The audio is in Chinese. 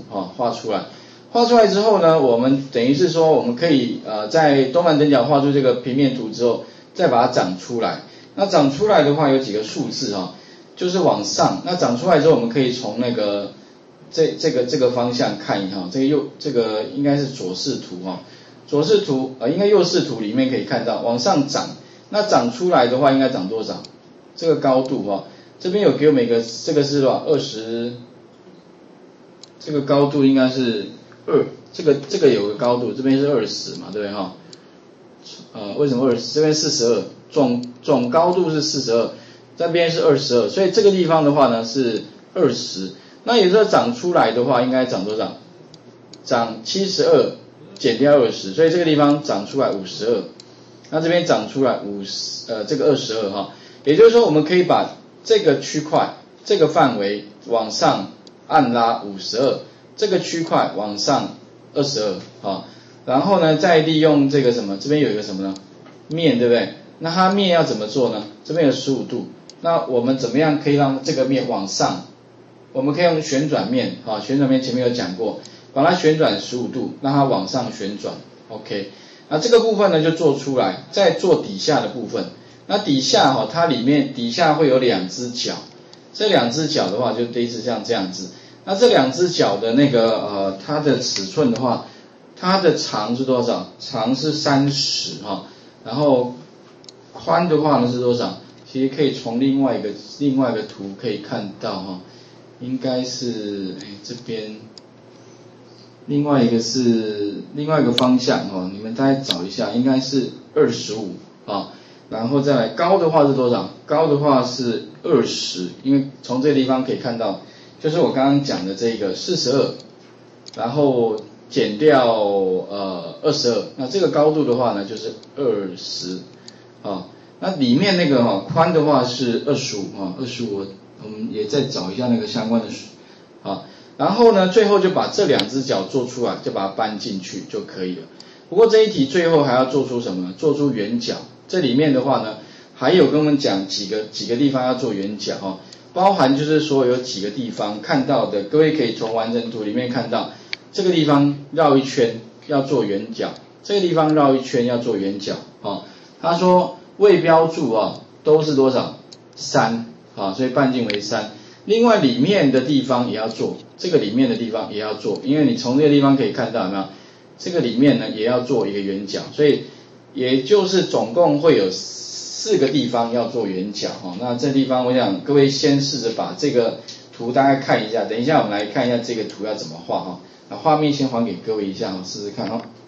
画出来。画出来之后呢，我们等于是说我们可以在东南等角画出这个平面图之后，再把它长出来。那长出来的话有几个数字就是往上。那长出来之后，我们可以从那个这个方向看一下，这个应该是左视图左视图应该右视图里面可以看到往上涨。那长出来的话应该长多少？这个高度这边有给我们一个，这个是多少？20，这个高度应该是2，这个有个高度，这边是20嘛，对不对为什么20？这边42，总高度是42，这边是22，所以这个地方的话呢是20。那也就是说长出来的话应该长多少？长72减掉20，所以这个地方长出来52。那这边长出来这个22也就是说我们可以把这个区块这个范围往上按拉52，这个区块往上22然后呢再利用这个什么，这边有一个什么呢？面，对不对？那它面要怎么做呢？这边有15度，那我们怎么样可以让这个面往上？我们可以用旋转面旋转面前面有讲过，把它旋转15度，让它往上旋转 OK。那这个部分呢就做出来，再做底下的部分。那底下它底下会有2只脚，这2只脚的话就类似像这样子。那这2只脚的那个它的尺寸的话，它的长是多少？长是30然后宽的话呢是多少？其实可以从另外一个图可以看到应该是这边。另外一个方向你们大概找一下，应该是25然后再来高的话是多少？高的话是20，因为从这个地方可以看到，就是我刚刚讲的这个42，然后减掉22，那这个高度的话呢就是20那里面那个宽的话是25我们也再找一下那个相关的然后呢最后就把这2只脚做出来，就把它搬进去就可以了。不过这一题最后还要做出什么呢？做出圆角。这里面的话呢还有跟我们讲几个地方要做圆角包含就是说有几个地方看到的，各位可以从完整图里面看到，这个地方绕一圈要做圆角，这个地方绕一圈要做圆角他说未标注都是多少？3所以半径为3。另外里面的地方也要做，这个里面的地方也要做，因为你从这个地方可以看到有没有？这个里面呢也要做一个圆角，所以也就是总共会有4个地方要做圆角那这地方我想各位先试着把这个图大概看一下，等一下我们来看一下这个图要怎么画那画面先还给各位一下试试看